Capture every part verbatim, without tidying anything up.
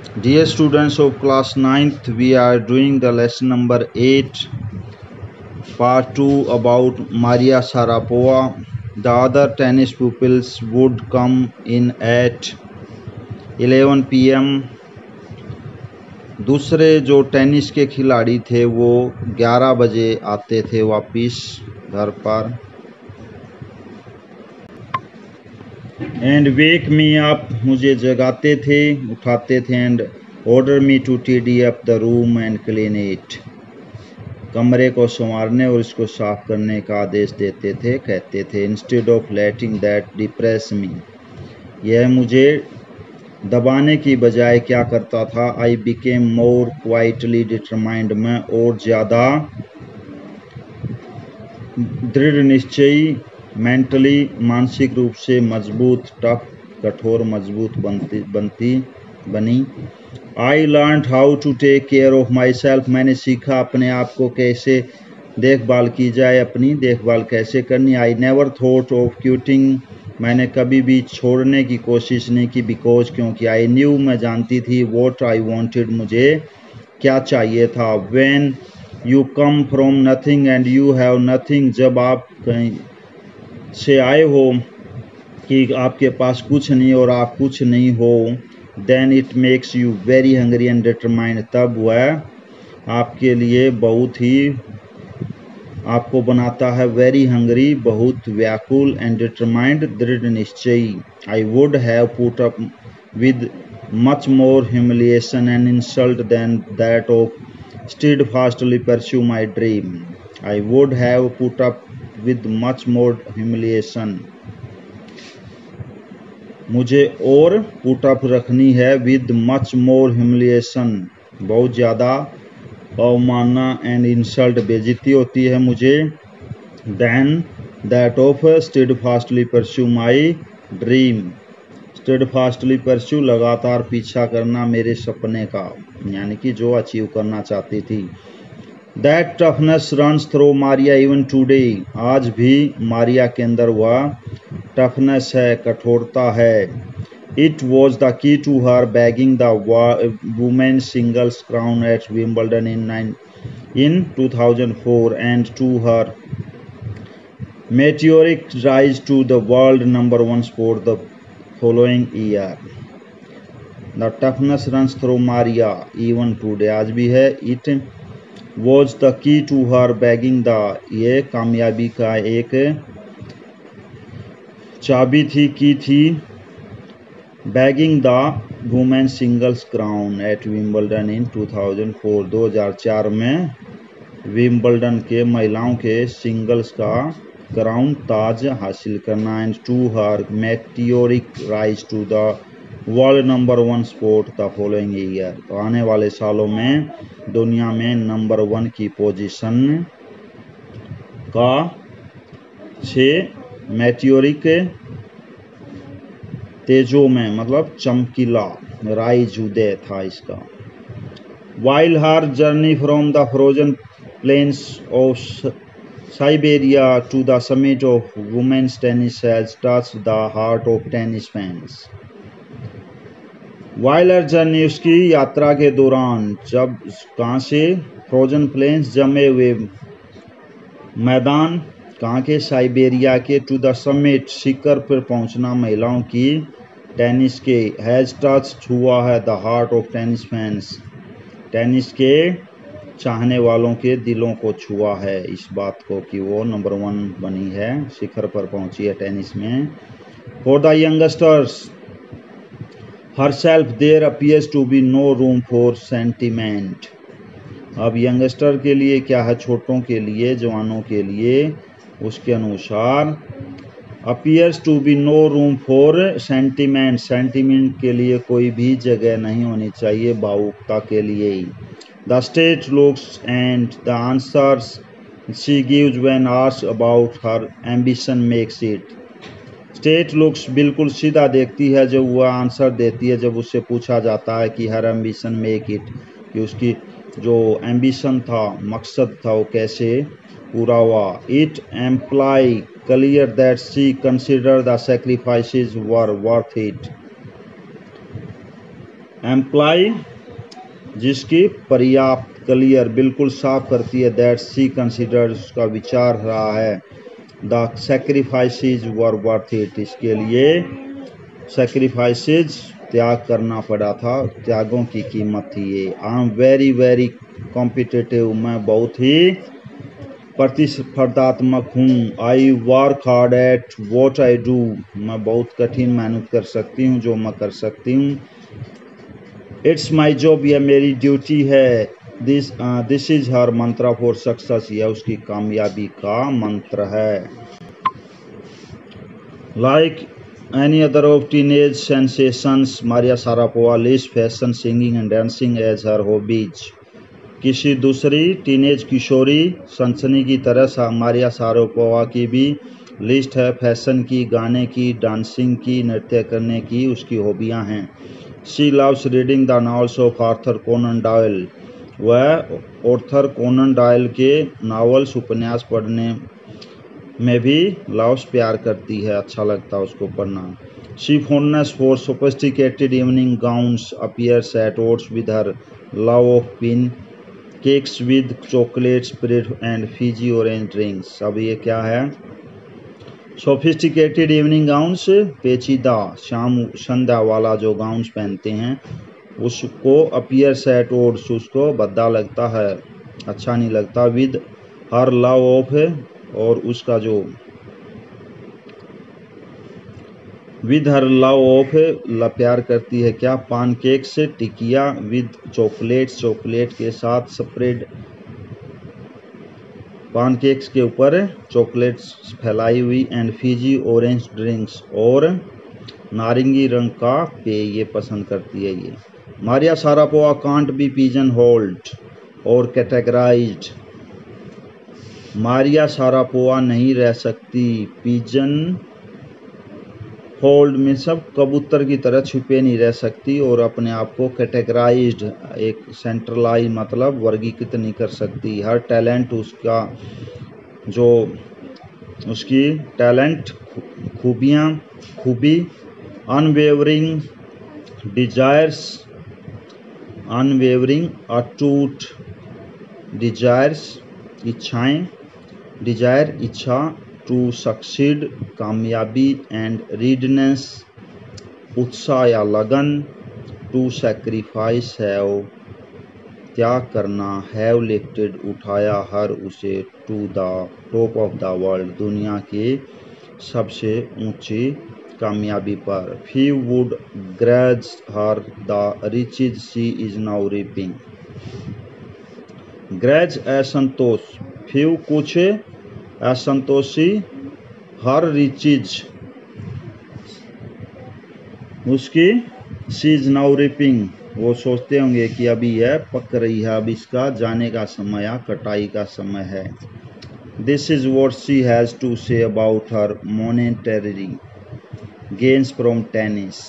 Dear students of class ninth, we are doing the lesson number eight, part two about Maria Sharapova. The other tennis pupils would come in at eleven p m दूसरे जो tennis के खिलाड़ी थे वो ग्यारह बजे आते थे वापिस घर पर. एंड वेक मी अप, मुझे जगाते थे, उठाते थे. And order me to tidy up the room and clean it, कमरे को संवारने और इसको साफ करने का आदेश देते थे, कहते थे. Instead of letting that depress me, यह मुझे दबाने की बजाय क्या करता था. I became more quietly determined, मैं और ज़्यादा दृढ़ निश्चयी, मेंटली मानसिक रूप से मजबूत, टफ कठोर मजबूत बनती बनती बनी. I learn how to take care of my self, मैंने सीखा अपने आप को कैसे देखभाल की जाए, अपनी देखभाल कैसे करनी. I never thought of quitting, मैंने कभी भी छोड़ने की कोशिश नहीं की. बिकॉज, क्योंकि. आई न्यू, मैं जानती थी. वॉट आई वॉन्टेड, मुझे क्या चाहिए था. When you come from nothing and you have nothing, जब आप कहीं से आए हो कि आपके पास कुछ नहीं और आप कुछ नहीं हो. Then it makes you very hungry and determined, तब वह आपके लिए बहुत ही, आपको बनाता है वेरी हंग्री, बहुत व्याकुल. एंड डिटरमाइंड, दृढ़ निश्चयी. I would have put up with much more humiliation and insult than that of steadfastly pursue my dream. I would have put up with much more humiliation, मुझे और put up रखनी है. With much more humiliation, बहुत ज़्यादा अवमानना. And insult, बेइज्जती होती है मुझे. Then that of steadfastly pursue my dream, steadfastly pursue, लगातार पीछा करना मेरे सपने का, यानी कि जो अचीव करना चाहती थी. That toughness runs through Maria even today, आज भी मारिया के अंदर वह टफनेस है, कठोरता है. It was the key to her bagging the women singles crown at Wimbledon in in two thousand four and to her meteoric rise to the world number one sport the following year. The toughness runs through Maria even today, आज भी है. It was the key to her bagging the, ये कामयाबी का एक चाबी थी, key थी. Bagging the women singles crown at Wimbledon in two thousand four, दो हज़ार चार में विम्बल्डन के महिलाओं के सिंगल्स का क्राउन, ताज हासिल करना. And to her meteoric rise to the world number one sport the following year, तो आने वाले सालों में दुनिया में नंबर वन की पोजीशन का से मेटियोरिक, तेजो में मतलब चमकीला, राइज उदय था इसका. While her journey from the frozen plains of Siberia to the summit of women's tennis has touched the heart of tennis fans. While her journey, उसकी यात्रा के दौरान, जब कहाँ से, फ्रोजन प्लेन्स, जमे हुए मैदान, कहाँ के, साइबेरिया के. टू द समिट, शिखर पर पहुंचना महिलाओं की टेनिस के. हैज टच, छुआ है. The heart of tennis fans, tennis के चाहने वालों के दिलों को छुआ है, इस बात को कि वो नंबर वन बनी है, शिखर पर पहुंची है टेनिस में. For the youngsters herself there appears to be no room for sentiment. अब यंगस्टर के लिए क्या है, छोटों के लिए, जवानों के लिए, उसके अनुसार appears to be no room for sentiment, sentiment के लिए कोई भी जगह नहीं होनी चाहिए, भावुकता के लिए. The straight looks and the answers she gives when asked about her ambition makes it. Straight looks, बिल्कुल सीधा देखती है जब वह आंसर देती है, जब उससे पूछा जाता है कि हर एम्बिशन मेक इट, कि उसकी जो एम्बिशन था, मकसद था, वो कैसे पूरा हुआ. It amply clear that she consider the sacrifices were worth it. Amply जिसकी पर्याप्त, क्लियर बिल्कुल साफ करती है, दैट शी कंसिडर्ड उसका विचार रहा है, the sacrifices were worth it इसके लिए सैक्रिफाइसेज त्याग करना पड़ा था, त्यागों की कीमत थी ये। I am very very competitive मैं बहुत ही प्रतिस्पर्धात्मक हूँ। I work hard at what I do मैं बहुत कठिन मेहनत कर सकती हूँ जो मैं कर सकती हूँ। इट्स माई जॉब यह मेरी ड्यूटी है। दिस दिस इज हर मंत्र फॉर सक्सेस यह उसकी कामयाबी का मंत्र है। Like any other of teenage sensations Maria Sharapova list fashion singing and dancing as her hobbies. किसी दूसरी टीनेज किशोरी सनसनी की तरह मारिया शारापोवा की भी लिस्ट है फैशन की, गाने की, डांसिंग की, नृत्य करने की उसकी हॉबियां हैं। She loves reading the novels of Arthur Conan Doyle वह आर्थर कोनन डॉयल के नॉवेल्स उपन्यास पढ़ने में भी लव्स प्यार करती है, अच्छा लगता है उसको पढ़ना। She fondness for sophisticated evening gowns appears at odds with her love of pancakes with chocolates bread and fizzy orange drinks. अब ये क्या है? सोफिस्टिकेटेड इवनिंग गाउन्स पेचीदा शाम संध्या वाला जो गाउन्स पहनते हैं उसको अपीयर्स एट ओड्स उसको भद्दा लगता है, अच्छा नहीं लगता। विद हर लव ऑफ और उसका जो विद हर लव ऑफ प्यार करती है क्या? पानकेक से टिकिया विद चॉकलेट्स चॉकलेट के साथ स्प्रेड पानकेक्स के ऊपर चॉकलेट्स फैलाई हुई एंड फीजी ऑरेंज ड्रिंक्स और नारंगी रंग का पेय ये पसंद करती है ये। Maria Sharapova can't be pigeon holed और कैटेगराइज्ड मारिया शारापोवा नहीं रह सकती पिजन होल्ड में सब कबूतर की तरह छुपे नहीं रह सकती और अपने आप को कैटेगराइज्ड एक सेंट्रलाइज मतलब वर्गीकृत नहीं कर सकती। हर टैलेंट उसका जो उसकी टैलेंट खूबियाँ खूबी अनवेवरिंग डिजायर्स अनवेवरिंग अटूट डिजायर्स इच्छाएं डिजायर इच्छा टू सक्सीड कामयाबी एंड रीडनेस उत्साह या लगन टू सैक्रिफाइस हैव त्याग करना हैव लिफ्टेड उठाया हर उसे to the top of the world दुनिया के सबसे ऊंची कामयाबी पर। Few would grudge her the riches she is now reaping. Grudge असंतोष फ्यू कुछ असंतोषी हर रिचीज उसकी शी इज नाउ रिपिंग वो सोचते होंगे कि अभी यह पक रही है, अब इसका जाने का समय या कटाई का समय है। This is what she has to say about her monetary gains from tennis.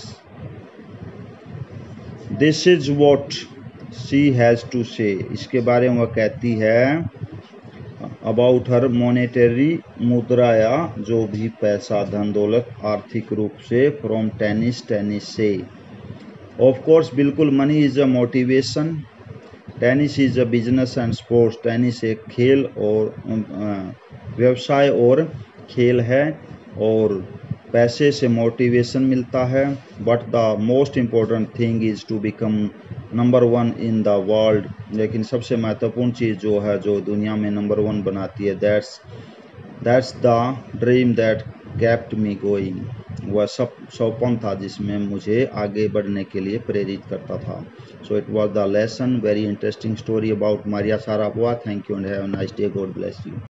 This is what she has to say इसके बारे में वह कहती है अबाउट हर मॉनेटरी मुद्रा या जो भी पैसा धन दौलत आर्थिक रूप से फ्रॉम टेनिस टेनिस से। ऑफ कोर्स बिल्कुल money is a motivation tennis is a business and sports tennis एक खेल और व्यवसाय और खेल है और पैसे से मोटिवेशन मिलता है। But the most important thing is to become number one in the world लेकिन सबसे महत्वपूर्ण चीज़ जो है जो दुनिया में नंबर वन बनाती है that's that's the dream that kept me going वह सब सपन था जिसमें मुझे आगे बढ़ने के लिए प्रेरित करता था। So it was the lesson very interesting story about Maria Sharapova. Thank you and have a nice day. God bless you.